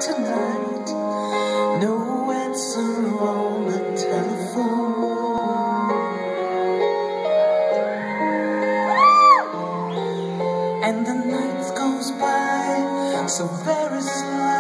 tonight. No answer on the telephone, and the night goes by so very slow.